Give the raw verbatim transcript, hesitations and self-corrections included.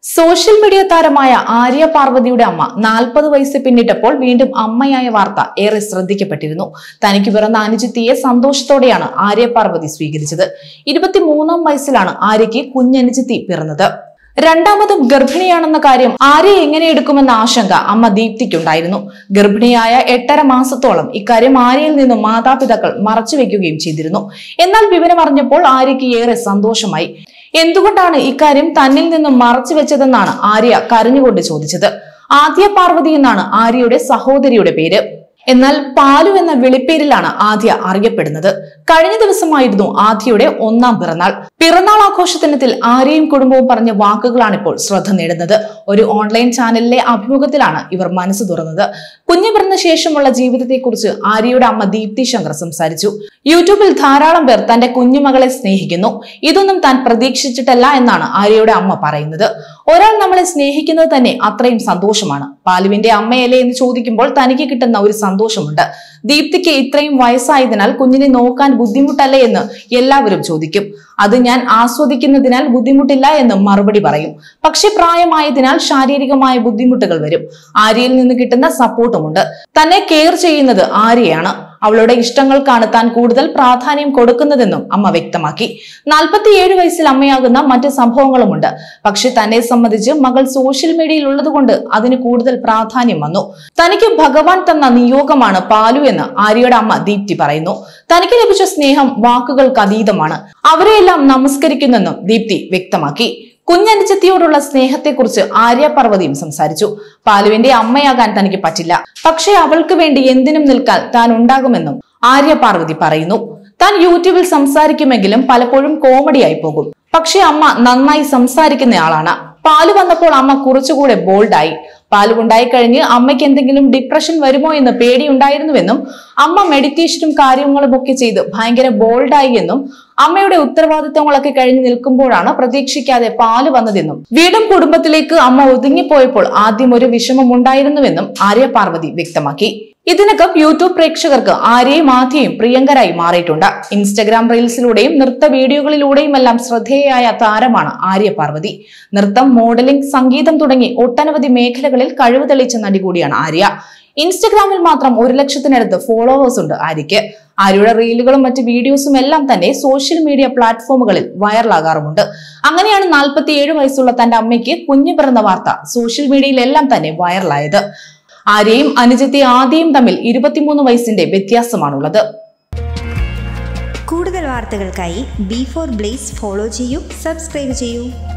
Social media താരമായ ആര്യ പാർവതിയുടെ അമ്മ നാൽപ്പത് വയസ്സ് പിന്നിട്ടപ്പോൾ വീണ്ടും അമ്മയായ വാർത്ത ഏറെ ശ്രദ്ധിക്കപ്പെട്ടിരുന്നു. തനിക്ക് പിറന്ന അനുജത്തിയെ സന്തോഷത്തോടെയാണ് ആര്യ പാർവതി സ്വീകരിച്ചത്. ഇരുപത്തിമൂന്നാം വയസ്സിലാണ് ആര്യയ്ക്ക് കുഞ്ഞനുജത്തി പിറന്നത്. രണ്ടാമതും ഗർഭിണിയാണെന്ന കാര്യം ആര്യ എങ്ങനെ എടുക്കുമെന്ന ആശങ്ക അമ്മ ദീപ്തിക്കുണ്ടായിരുന്നു. ഗർഭിണിയായ എട്ടര മാസത്തോളം ഇക്കാര്യം ആര്യയിൽ നിന്നും മാതാപിതാക്കൾ മറച്ചുവെക്കുകയും ചെയ്തിരുന്നു. എന്നാൽ വിവരം അറിഞ്ഞപ്പോൾ ആര്യയ്ക്ക് ഏറെ സന്തോഷമായി. എന്തുകൊണ്ടാണ് ഇക്കാര്യം തന്നിൽ നിന്നും മറച്ചു വെച്ചതെന്നാണ് ആര്യ കരഞ്ഞുകൊണ്ട് ചോദിച്ചത്. ആദ്യ പാർവതി എന്നാണ് ആര്യയുടെ സഹോദരിയുടെ പേര്. എന്നാൽ പാലു എന്ന വിളിപ്പേരിലാണ് ആദ്യ അറിയപ്പെടുന്നത്. കഴിഞ്ഞ ദിവസമായിരുന്നു ആദ്യയുടെ ഒന്നാം പിറന്നാൾ. പിറന്നാൾ ആഘോഷദിനത്തിൽ ആര്യയും കുടുംബവും പറഞ്ഞ വാക്കുകളാണിപ്പോൾ ശ്രദ്ധ നേടുന്നത്. ഒരു ഓൺലൈൻ ചാനലിലെ അഭിമുഖത്തിലാണ് ഇവർ മനസ്സ് തുറന്നത്. കുഞ്ഞു പിറന്ന ശേഷമുള്ള ജീവിതത്തെക്കുറിച്ച് ആര്യയുടെ അമ്മ ദീപ്തി ശങ്കർ സംസാരിച്ചു. യൂട്യൂബിൽ ധാരാളം പേർ തന്റെ കുഞ്ഞുമകളെ സ്നേഹിക്കുന്നു. ഇതൊന്നും താൻ പ്രതീക്ഷിച്ചിട്ടല്ല എന്നാണ് ആര്യയുടെ അമ്മ പറയുന്നത്. ഒരാൾ നമ്മളെ സ്നേഹിക്കുന്നത് തന്നെ അത്രയും സന്തോഷമാണ്. പാലുവിന്റെ അമ്മയല്ലേ എന്ന് ചോദിക്കുമ്പോൾ തനിക്ക് കിട്ടുന്ന ഒരു സന്തോഷമുണ്ട്. ദീപ്തിക്ക് ഇത്രയും വയസ്സായതിനാൽ കുഞ്ഞിനെ നോക്കാൻ ബുദ്ധിമുട്ടല്ലേ എന്ന് എല്ലാവരും ചോദിക്കും. അത് ഞാൻ ആസ്വദിക്കുന്നതിനാൽ ബുദ്ധിമുട്ടില്ല എന്ന് മറുപടി പറയും. പക്ഷെ പ്രായമായതിനാൽ ശാരീരികമായ ബുദ്ധിമുട്ടുകൾ വരും. ആര്യയിൽ നിന്ന് കിട്ടുന്ന സപ്പോർട്ടുമുണ്ട്. തന്നെ കെയർ ചെയ്യുന്നത് ആര്യയാണ്. അവളുടെ ഇഷ്ടങ്ങൾക്കാണ് താൻ കൂടുതൽ പ്രാധാന്യം കൊടുക്കുന്നതെന്നും അമ്മ വ്യക്തമാക്കി. നാൽപ്പത്തിയേഴ് വയസ്സിൽ അമ്മയാകുന്ന മറ്റ് സംഭവങ്ങളുമുണ്ട്. പക്ഷെ തന്നെ സംബന്ധിച്ച് മകൾ സോഷ്യൽ മീഡിയയിൽ ഉള്ളതുകൊണ്ട് അതിന് കൂടുതൽ പ്രാധാന്യം വന്നു. തനിക്ക് ഭഗവാൻ തന്ന നിയോഗമാണ് പാലു എന്ന് ആര്യയുടെ അമ്മ ദീപ്തി പറയുന്നു. തനിക്ക് ലഭിച്ച സ്നേഹം വാക്കുകൾക്ക് അതീതമാണ്. അവരെയെല്ലാം നമസ്കരിക്കുന്നെന്നും ദീപ്തി വ്യക്തമാക്കി. കുഞ്ഞനുജത്തിയോടുള്ള സ്നേഹത്തെക്കുറിച്ച് ആര്യ പാർവതിയും സംസാരിച്ചു. പാലുവിന്റെ അമ്മയാകാൻ തനിക്ക് പറ്റില്ല, പക്ഷെ അവൾക്ക് വേണ്ടി എന്തിനും നിൽക്കാൻ താൻ ഉണ്ടാകുമെന്നും ആര്യ പാർവതി പറയുന്നു. താൻ യൂട്യൂബിൽ സംസാരിക്കുമെങ്കിലും പലപ്പോഴും കോമഡിയായി പോകും. പക്ഷെ അമ്മ നന്നായി സംസാരിക്കുന്നയാളാണ്. പാല് വന്നപ്പോൾ അമ്മ കുറച്ചുകൂടെ ബോൾഡായി. പാലുണ്ടായി കഴിഞ്ഞ് അമ്മയ്ക്ക് എന്തെങ്കിലും ഡിപ്രഷൻ വരുമോ എന്ന് പേടിയുണ്ടായിരുന്നുവെന്നും അമ്മ മെഡിറ്റേഷനും കാര്യങ്ങളും ഒക്കെ ചെയ്ത് ഭയങ്കര ബോൾഡായി എന്നും അമ്മയുടെ ഉത്തരവാദിത്തങ്ങളൊക്കെ കഴിഞ്ഞ് നിൽക്കുമ്പോഴാണ് പ്രതീക്ഷിക്കാതെ പാല് വന്നതെന്നും വീണ്ടും കുടുംബത്തിലേക്ക് അമ്മ ഒതുങ്ങിപ്പോയപ്പോൾ ആദ്യം ഒരു വിഷമം ഉണ്ടായിരുന്നുവെന്നും ആര്യ പാർവതി വ്യക്തമാക്കി. ഇതിനകം യൂട്യൂബ് പ്രേക്ഷകർക്ക് ആര്യയും ആദ്യയും പ്രിയങ്കരായി മാറിയിട്ടുണ്ട്. ഇൻസ്റ്റഗ്രാം റീൽസിലൂടെയും നൃത്ത വീഡിയോകളിലൂടെയും എല്ലാം ശ്രദ്ധേയയായ താരമാണ് ആര്യ പാർവതി. നൃത്തം, മോഡലിംഗ്, സംഗീതം തുടങ്ങി ഒട്ടനവധി മേഖലകളിൽ കഴിവ് തെളിയിച്ച നടി കൂടിയാണ് ആര്യ. ഇൻസ്റ്റഗ്രാമിൽ മാത്രം ഒരു ലക്ഷത്തിനടുത്ത് ഫോളോവേഴ്സ് ഉണ്ട് ആര്യയ്ക്ക്. ആര്യയുടെ റീലുകളും മറ്റ് വീഡിയോസും എല്ലാം തന്നെ സോഷ്യൽ മീഡിയ പ്ലാറ്റ്ഫോമുകളിൽ വൈറലാകാറുമുണ്ട്. അങ്ങനെയാണ് നാൽപ്പത്തിയേഴ് വയസ്സുള്ള തന്റെ അമ്മയ്ക്ക് കുഞ്ഞു പിറന്ന വാർത്ത സോഷ്യൽ മീഡിയയിലെല്ലാം തന്നെ വൈറലായത്. ആര്യയും അനുജത്തി ആദ്യയും തമ്മിൽ ഇരുപത്തിമൂന്ന് വയസ്സിന്റെ വ്യത്യാസമാണുള്ളത്. കൂടുതൽ വാർത്തകൾക്കായി ബി ഫോർ ബ്ലേസ് ഫോളോ ചെയ്യൂ, സബ്സ്ക്രൈബ് ചെയ്യൂ.